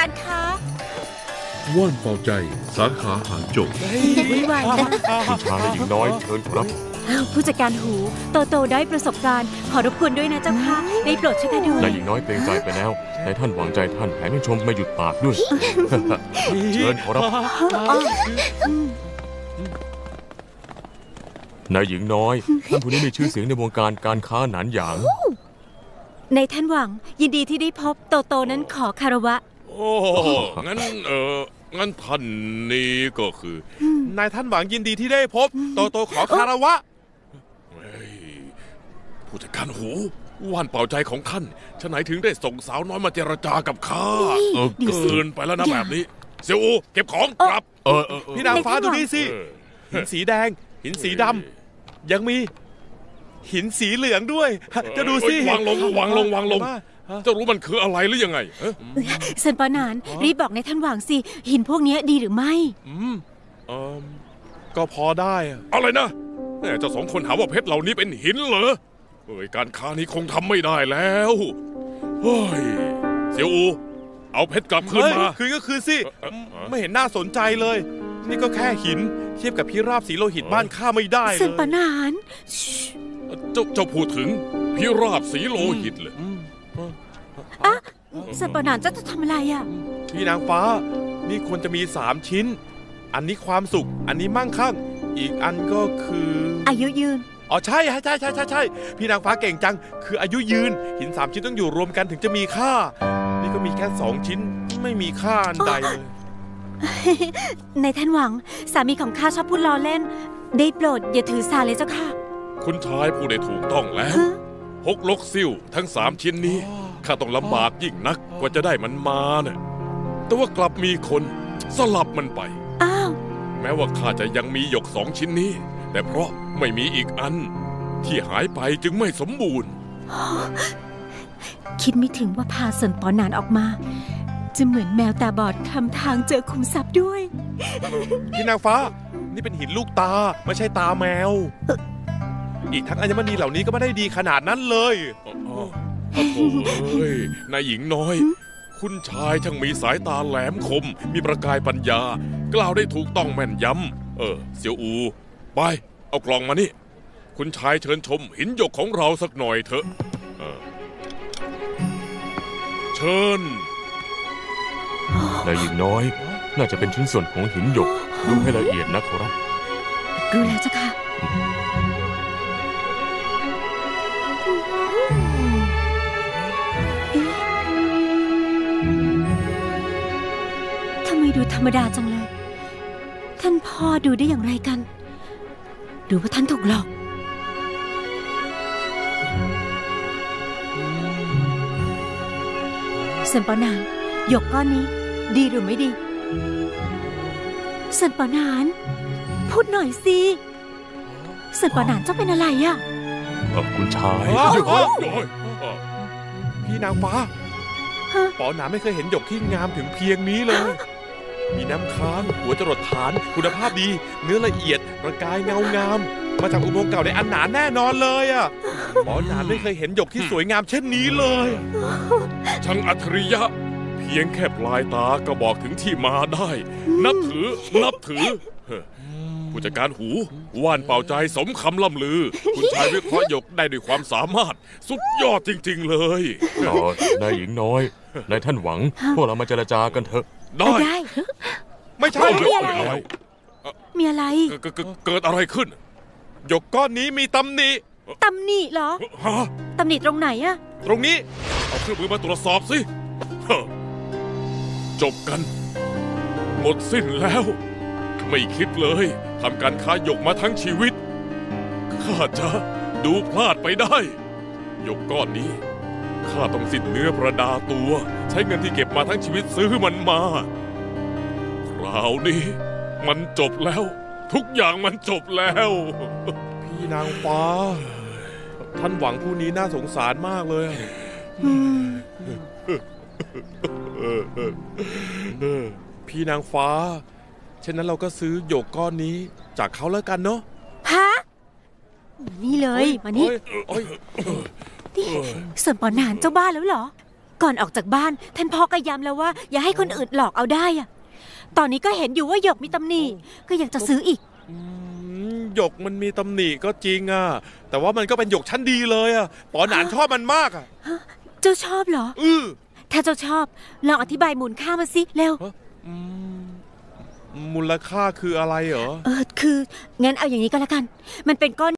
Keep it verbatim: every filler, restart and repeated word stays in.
การค้าว่านเป่าใจสาขาหางโจกวิวานคุณชายและหญิงน้อยเชิญครับผู้จัดการหูโตโตได้ประสบการณ์ขอรบกวนด้วยนะเจ้าค่ะได้โปรดช่วยกันดูนายหญิงน้อยเกรงใจไปแล้วนายท่านหวังใจท่านแถมยังชมไม่หยุดปากด้วยเชิญขอรับนายหญิงน้อยท่านผู้นี้มีชื่อเสียงในวงการการค้าหนานหยางในท่านหวังยินดีที่ได้พบโตโตนั้นขอคารวะโอ้งั้นเอองั้นท่านนี้ก็คือนายท่านหวังยินดีที่ได้พบโตโตขอคารวะผู้จัดการหูว่านเป่าใจของท่านฉะไหนถึงได้ส่งสาวน้อยมาเจรจากับข้าเกินไปแล้วนะแบบนี้เซียวอูเก็บของครับเออพี่นางฟ้าดูนี่สิหินสีแดงหินสีดำยังมีหินสีเหลืองด้วยจะดูสิวางลงวางลงวางลงจะรู้มันคืออะไรหรือยังไงเซินปานานรีบบอกในท่านหวังสิหินพวกนี้ดีหรือไม่อืมเออก็พอได้อะไรนะแม่เจ้าสองคนหาว่าเพชรเหล่านี้เป็นหินเหรอเอ้ยการค้านี้คงทำไม่ได้แล้วเฮ้ยเซียวอูเอาเพชรกลับคืนมาคืนก็คือสิไม่เห็นน่าสนใจเลยนี่ก็แค่หินเทียบกับพิราบสีโลหิตบ้านข้าไม่ได้เลยเซินปานานเจ้าเจ้าพูดถึงพิราบสีโลหิตเลยอะเซินปานานเจ้าจะทำอะไรอ่ะพี่นางฟ้านี่ควรจะมีสามชิ้นอันนี้ความสุขอันนี้มั่งคั่งอีกอันก็คืออายุยืนอ๋อใช่ใช่ใช่ใช่ใช่ใช่พี่นางฟ้าเก่งจังคืออายุยืนหินสามชิ้นต้องอยู่รวมกันถึงจะมีค่านี่ก็มีแค่สองชิ้นไม่มีค่าอันใดเลยในท่านหวังสามีของข้าชอบพูดล้อเล่นได้โปรดอย่าถือสาเลยเจ้าค่ะคุณชายผู้ได้ถูกต้องแล้วฮกลกซิ่วทั้งสามชิ้นนี้ข้าต้องลำบากยิ่งนักกว่าจะได้มันมาเนี่ยแต่ว่ากลับมีคนสลับมันไปอ้าวแม้ว่าข้าจะยังมีหยกสองชิ้นนี้แต่เพราะไม่มีอีกอันที่หายไปจึงไม่สมบูรณ์คิดไม่ถึงว่าพาเซินปอนานออกมาจะเหมือนแมวตาบอดทำทางเจอขุมทรัพย์ด้วยพี่นางฟ้านี่เป็นหินลูกตาไม่ใช่ตาแมวอีกทั้งอัญมณีเหล่านี้ก็ไม่ได้ดีขนาดนั้นเลยโอ้โหนายหญิงน้อยคุณชายช่างมีสายตาแหลมคมมีประกายปัญญากล่าวได้ถูกต้องแม่นยำเออเสี่ยวอูไปเอากล่องมานี่คุณชายเชิญชมหินหยกของเราสักหน่อยเถอะเชิญนายหญิงน้อยน่าจะเป็นชิ้นส่วนของหินหยกดูให้ละเอียดนะขอรับดูแล้วเจ้าค่ะทำไมดูธรรมดาจังเลยท่านพ่อดูได้อย่างไรกันดูว่าท่านถูกหลอกเซินปานานหยกก้อนนี้ดีหรือไม่ดีเซินปานานพูดหน่อยสิเซินปานานเจ้าเป็นอะไรอ่ะคุณชายพี่นางฟ้าปอหนานไม่เคยเห็นหยกที่งามถึงเพียงนี้เลยมีน้ำค้างหัวจรดฐานคุณภาพดีเนื้อละเอียดประกายเงางามมาจากอุโมงค์เก่าในอันหนาแน่นอนเลยอ่ะปอหนานไม่เคยเห็นหยกที่สวยงามเช่นนี้เลยช่างอัจฉริยะเพียงแค่ปลายตาก็บอกถึงที่มาได้นับถือนับถือผู้จัดการหูว่านเป่าใจสมคำล่ำลือคุณชายวิเคราะห์หยกได้ด้วยความสามารถสุดยอดจริงๆเลยนายหญิงน้อยนายท่านหวังพวกเรามาเจรจากันเถอะได้ไม่ใช่มีอะไรมีอะไรเกิดอะไรขึ้นหยกก้อนนี้มีตำหนิตำหนิเหรอตำหนิตรงไหนอะตรงนี้เอาเครื่องมือมาตรวจสอบสิจบกันหมดสิ้นแล้วไม่คิดเลยทำการค้าหยกมาทั้งชีวิตข้าจะดูพลาดไปได้หยกก้อนนี้ข้าต้องสิ้นเนื้อประดาตัวใช้เงินที่เก็บมาทั้งชีวิตซื้อมันมาคราวนี้มันจบแล้วทุกอย่างมันจบแล้วพี่นางฟ้าท่านหวังผู้นี้น่าสงสารมากเลยพี่นางฟ้าฉะนั้นเราก็ซื้อหยกก้อนนี้จากเขาแล้วกันเนาะฮะนี่เลยมานี่เซินปอนานเจ้าบ้าแล้วเหรอก่อนออกจากบ้านท่านพ่อก็ย้ำแล้วว่าอย่าให้คนอื่นหลอกเอาได้อะตอนนี้ก็เห็นอยู่ว่าหยกมีตำหนิก็ยังจะซื้ออีกอืมหยกมันมีตำหนิก็จริงอ่ะแต่ว่ามันก็เป็นหยกชั้นดีเลยอ่ะป๋อหนานชอบมันมากอ่ะเจ้าชอบเหรออือถ้าเจ้าชอบลองอธิบายมูลค่ามาสิเร็วอืมมูลค่าคืออะไรเหรอเออคืองั้นเอาอย่างนี้ก็แล้วกัน มันเป็นก้อน